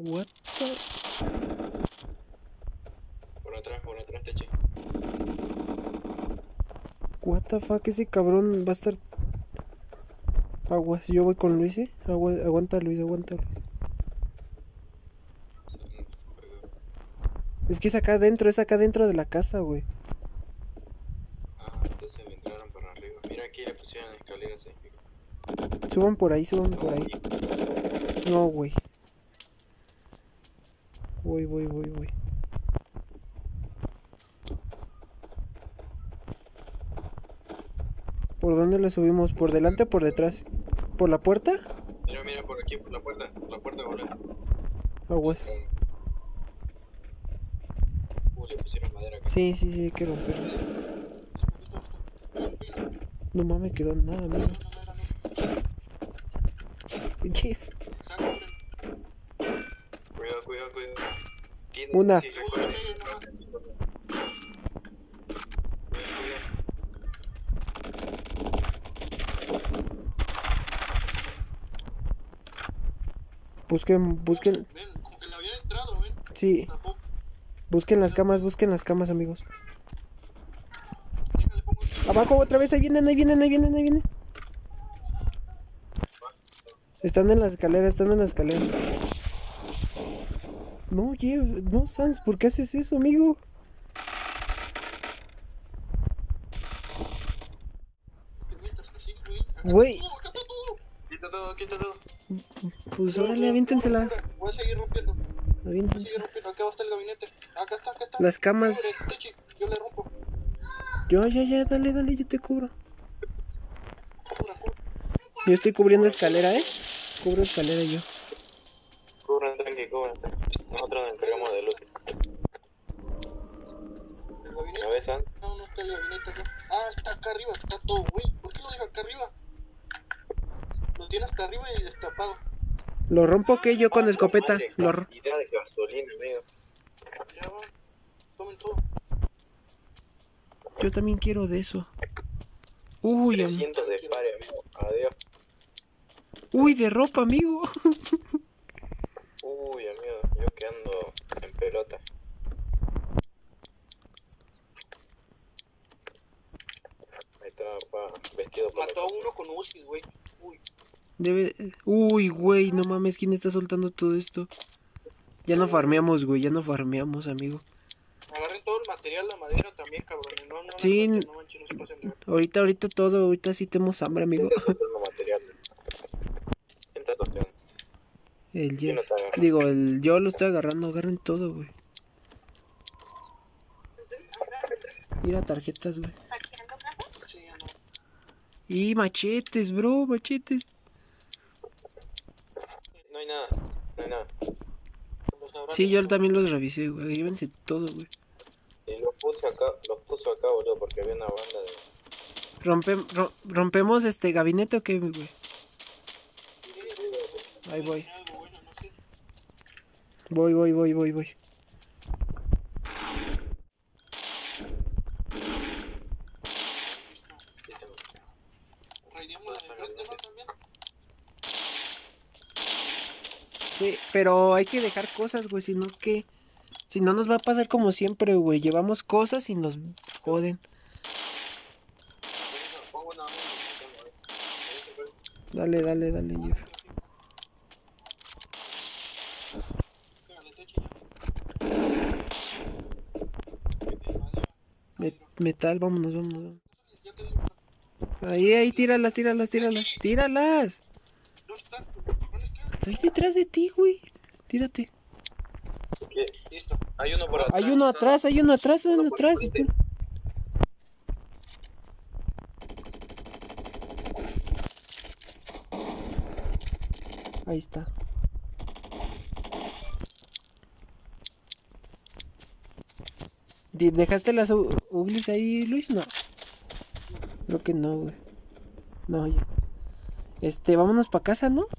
What the... Por atrás, Techi. What the fuck, ese cabrón va a estar... Aguas, yo voy con Luis, aguanta Luis, aguanta Luis. Es que es acá adentro de la casa, güey. Ah, entonces me entraron por arriba. Mira, aquí le pusieron escaleras ahí. Suban por ahí. No, güey. Voy. ¿Por dónde le subimos? ¿Por delante o por detrás? ¿Por la puerta? Mira, por aquí, por la puerta, boludo. Aguas. Le pusieron madera acá. Sí, hay que romperlo. No mames, quedó nada, amigo. Jeff. Cuidado. Una. Sí, Busquen. Ven, como que le había entrado, ven. Sí. Tampoco. Busquen las camas, amigos. Déjale, pongo. Abajo otra vez, ahí vienen. Están en las escaleras. No, Jeff, no, Sans, ¿por qué haces eso, amigo? Güey. Quita todo. Pues órale, aviéntensela. Voy a seguir rompiendo. Aviéntensela. Acá está el gabinete. Acá está. Las camas. Techi, yo le rompo. Ya, dale, yo te cubro. Yo estoy cubriendo escalera, Cubro escalera yo. Cubran, tranqui. Nosotros nos encargamos de luz. ¿El gabinete? ¿La ves, Sans? No está el gabinete acá. Ah, está acá arriba, está todo, güey. ¿Por qué lo deja acá arriba? Lo tiene hasta arriba y destapado. ¿Lo rompo que yo con escopeta? Cantidad de gasolina, amigo. Ya va. Tomen todo. Yo también quiero de eso. Uy, 300 de pare, amigo. Adiós. Uy, de ropa, amigo. Uy, amigo, yo que ando en pelota. Ahí está, vestido por Mató a uno con Uzi, güey. Uy, güey, no mames, ¿quién está soltando todo esto? Ya no farmeamos, güey, amigo. Agarren todo el material, la madera también, cabrón. No Sí, no manches, no se pasen de ver. ahorita sí tenemos hambre, amigo. Yo lo estoy agarrando, agarren todo, güey. Mira tarjetas, güey. Sí, ya no. Y machetes, bro, machetes. No hay nada. Sí, yo también los revisé, güey. Llévense todo, güey. Y los puso acá, boludo, porque había una banda de... ¿Rompemos gabinete o qué, güey? Ahí voy. Voy. Sí, pero hay que dejar cosas, güey, si no nos va a pasar como siempre, güey. Llevamos cosas y nos joden. Dale, Jeff. Metal, vámonos. Ahí, tíralas. Estoy detrás de ti, güey. Tírate. ¿Qué? Listo. Hay uno por atrás. Hay uno atrás. Ahí está. ¿Dejaste las uglis ahí, Luis? No. Creo que no, güey. No, ya. Vámonos pa' casa, ¿no?